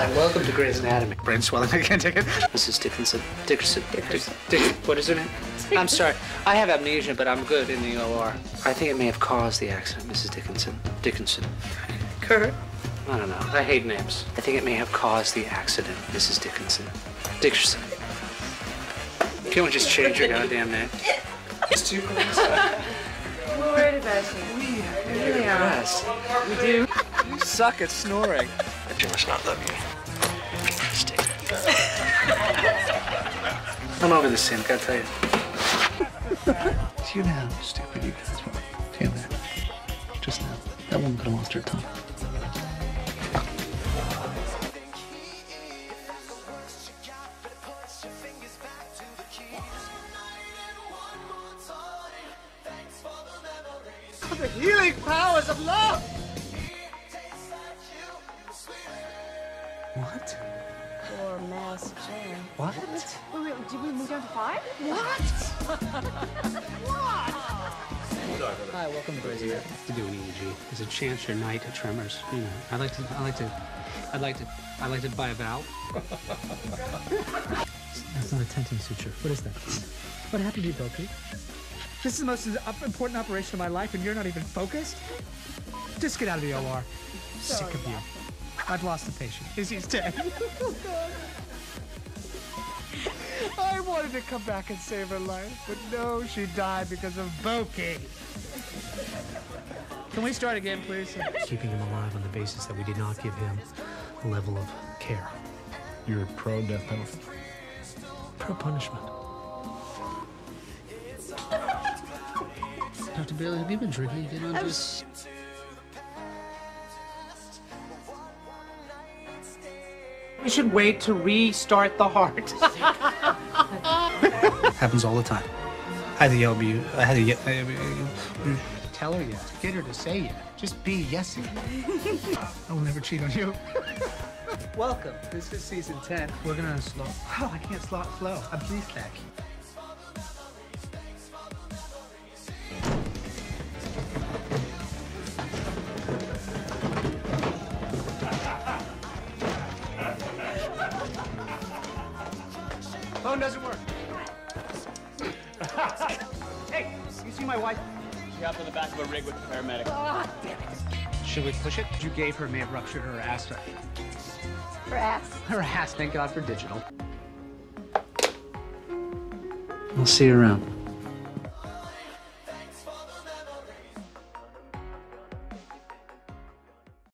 Hi, welcome to Grey's Anatomy. Brain swelling, I can't take it. Mrs. Dickerson. What is her name? I'm sorry. I have amnesia, but I'm good in the OR. I think it may have caused the accident, Mrs. Dickinson. Kurt? I don't know. I hate names. I think it may have caused the accident, Mrs. Dickerson. Can't we just change your goddamn name? It's too close. We're worried about you. We really are. We do. You suck at snoring. You must not love me. I'm over the sink, I'll tell you. Do you know how stupid you guys were? Do you know that? Just now. That woman could have lost her tongue. The healing powers of love! What? Or mass jam. What? Wait, did we move down to 5? Hi, welcome to Grey's Anatomy. To do an EEG. There's a chance your night tremors. You know, I'd like to buy a valve. That's not a tenting suture. What is that? What happened to you, Boki? This is the most important operation of my life, and you're not even focused? Just get out of the OR. Sick of you. I've lost a patient. Izzy's dead. I wanted to come back and save her life, but no, she died because of Boki. Can we start again, please? Keeping him alive on the basis that we did not give him a level of care. You're pro-death penalty? Pro-punishment. Dr. Bailey, have you been drinking again on this? We should wait to restart the heart. Happens all the time. I had to yell at you. I had to yell. Tell her yet. Get her to say yet. Just be yesing. I will never cheat on you. Welcome. This is season 10. We're gonna slow. Oh, I can't slow. I'm pleased back. Phone doesn't work. Hey, you see my wife? She hopped on the back of a rig with the paramedic. Ah, damn it. Should we push it? You gave her may have ruptured her ass. For ass. Her ass, thank God for digital. I'll see you around.